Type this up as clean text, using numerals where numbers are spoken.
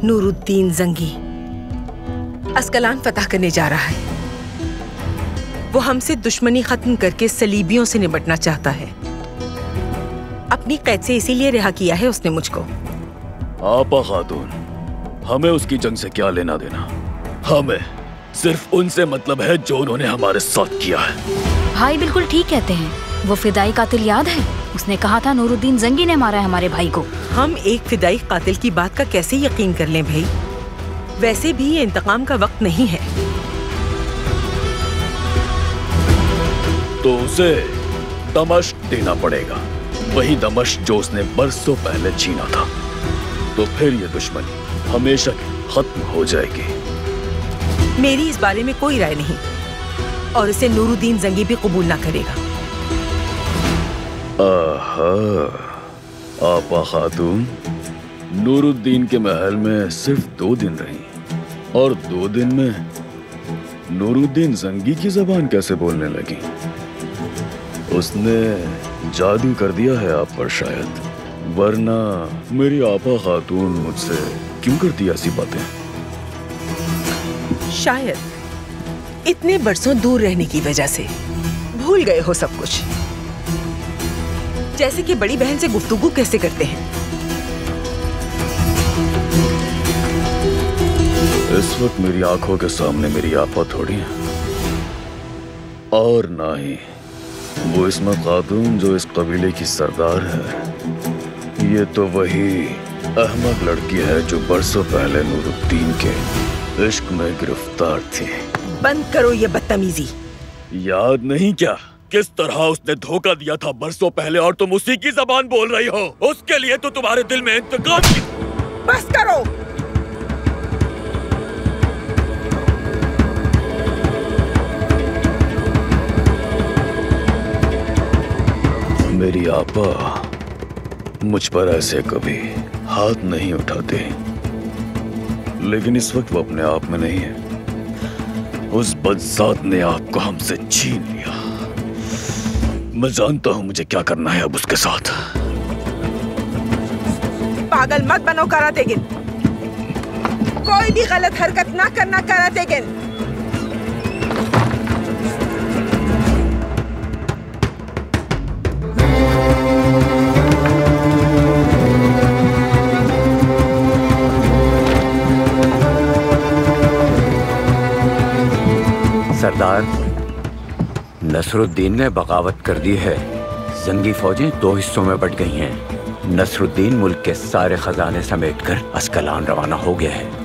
नूरुद्दीन जंगी अस्कलान फतह करने जा रहा है। वो हमसे दुश्मनी खत्म करके सलीबियों से निपटना चाहता है। अपनी कैद से इसीलिए रिहा किया है उसने मुझको। आपा खातून, हमें उसकी जंग से क्या लेना देना? हमें सिर्फ उनसे मतलब है जो उन्होंने हमारे साथ किया है। भाई बिल्कुल ठीक कहते हैं। वो फिदाई कातिल याद है? उसने कहा था नूरुद्दीन जंगी ने मारा है हमारे भाई को। हम एक फिदाई कातिल की बात का कैसे यकीन कर लें भाई? वैसे भी ये इंतकाम का वक्त नहीं है। तो उसे दमश्क देना पड़ेगा, वही दमश्क जो उसने बरसों पहले छीना था। तो फिर ये दुश्मनी हमेशा की खत्म हो जाएगी। मेरी इस बारे में कोई राय नहीं और इसे नूरुद्दीन जंगी भी कबूल ना करेगा। आपा खातून, नूरुद्दीन के महल में सिर्फ 2 दिन रही और 2 दिन में नूरुद्दीन जंगी की जबान कैसे बोलने लगी? उसने जादू कर दिया है आप पर शायद, वरना मेरी आपा खातून मुझसे क्यों करती ऐसी बातें? शायद इतने बरसों दूर रहने की वजह से भूल गए हो सब कुछ, जैसे कि बड़ी बहन से गुफ्तगू कैसे करते हैं। इस वक्त मेरी आंखों के सामने मेरी आपा थोड़ी है, और ना ही वो इस्मत खातून जो इस कबीले की सरदार है। ये तो वही अहमक लड़की है जो बरसों पहले नूरुद्दीन के इश्क में गिरफ्तार थी। बंद करो ये बदतमीजी। याद नहीं क्या किस तरह उसने धोखा दिया था बरसों पहले, और तुम उसी की जबान बोल रही हो? उसके लिए तो तुम्हारे दिल में इंतकाम की। बस करो। मेरी आपा मुझ पर ऐसे कभी हाथ नहीं उठाते, लेकिन इस वक्त वो अपने आप में नहीं है। उस बदजात ने आपको हमसे छीन लिया। मैं जानता हूं मुझे क्या करना है अब उसके साथ। पागल मत बनो करातेगिन, कोई भी गलत हरकत ना करना करातेगिन। सरदार, नसरुद्दीन ने बगावत कर दी है। जंगी फौजें 2 हिस्सों में बट गई हैं। नसरुद्दीन मुल्क के सारे खजाने समेटकर अस्कलान रवाना हो गया है।